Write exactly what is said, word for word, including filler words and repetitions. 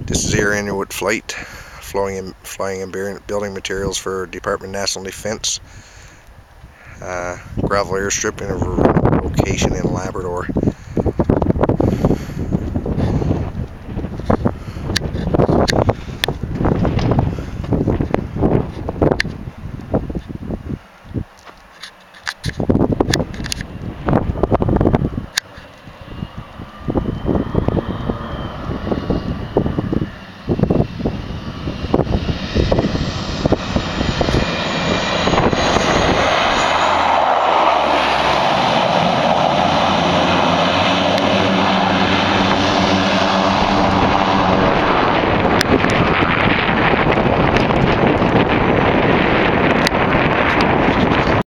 This is Air Inuit Flight, flying and, flying and building materials for Department of National Defence. Uh, gravel airstrip in a location in Labrador.